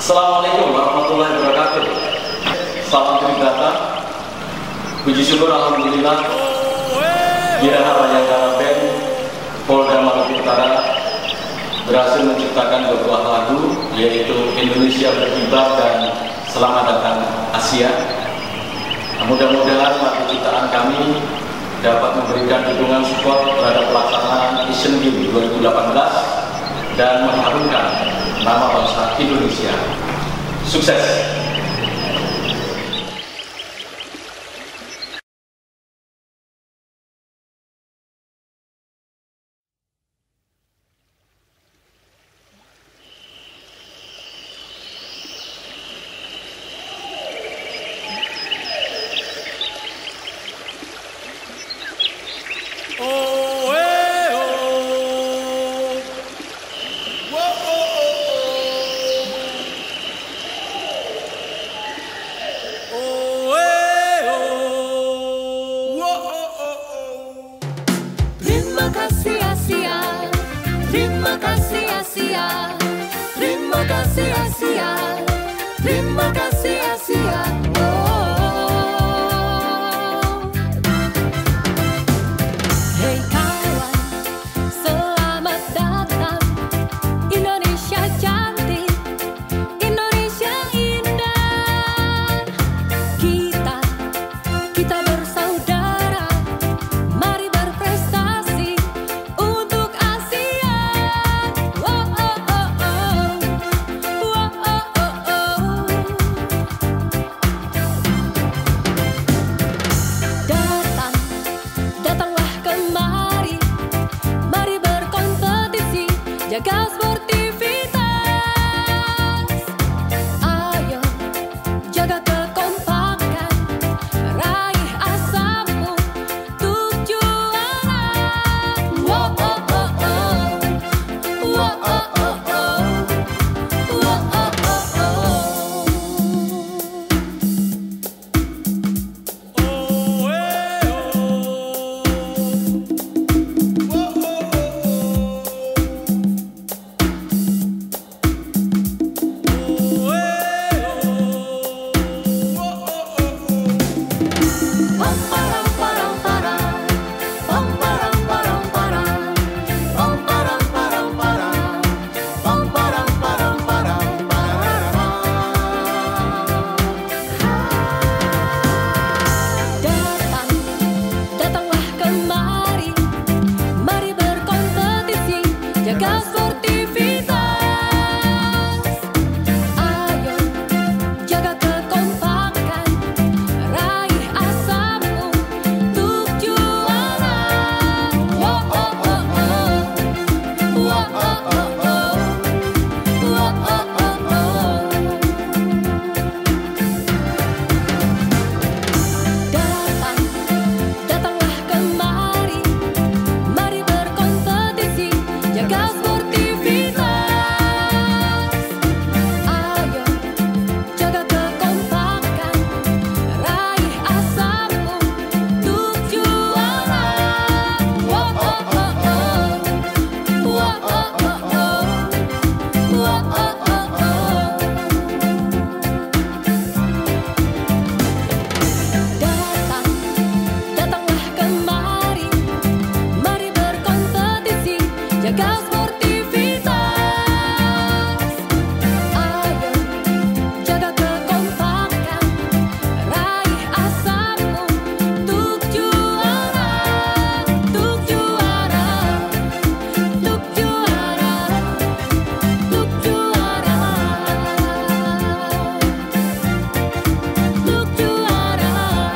Assalamualaikum warahmatullahi wabarakatuh. Salam Tridata. Puji syukur alhamdulillah. Geraha Bayangkara Band Polda Maluku Utara berhasil menciptakan dua buah lagu, yaitu Indonesia Berkibar dan Selamat Datang Asia. Mudah-mudahan lagu ciptaan kami dapat memberikan dukungan support terhadap pelaksanaan Asian Games 2018 dan mengharumkan nama bangsa Indonesia. Sukses! Terima kasih Asia, terima kasih Asia, terima kasih Asia, terima kasih Asia. Hey kawan, selamat datang Indonesia cantik, Indonesia indah. Kita bersaudara, mari berprestasi untuk Asia. Datanglah kemari, mari berkompetisi, jaga sportivitas. Ayo jaga kekompakan, raih asamu untuk juara. Datanglah kemari, mari berkompetisi, jaga sportivitas. Ayo jaga kekompakan, raih asamu untuk juara. Datanglah kemari, mari berkompetisi, jaga sportivitas. Ayo jaga kekompakan, raih asamu untuk juara. Datanglah kemari, mari berkompetisi, jaga sportivitas. Ayo jaga kekompakan, raih asamu untuk juara, untuk juara, untuk juara, untuk juara, untuk juara.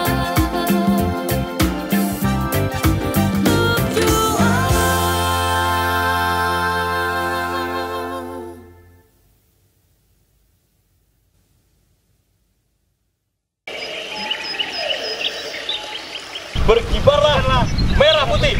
Berkibarlah merah putih.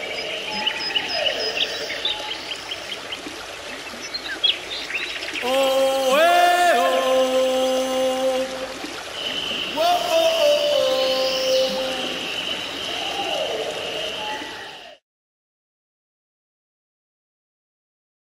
Oh